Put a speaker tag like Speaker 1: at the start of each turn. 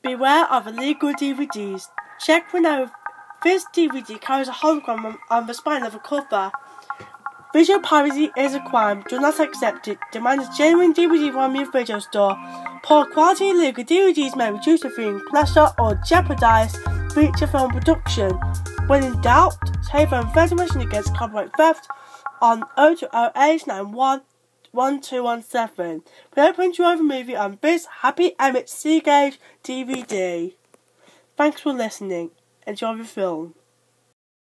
Speaker 1: Beware of illegal DVDs. Check for now if this DVD carries a hologram on the spine of the cover. Visual piracy is a crime. Do not accept it. Demand a genuine DVD from your video store. Poor quality illegal DVDs may reduce the viewing pleasure or jeopardize feature film production. When in doubt, telephone information against copyright theft on 020891 1217. We open to the movie on this Happy Emmett Seagate DVD. Thanks for listening. Enjoy the film.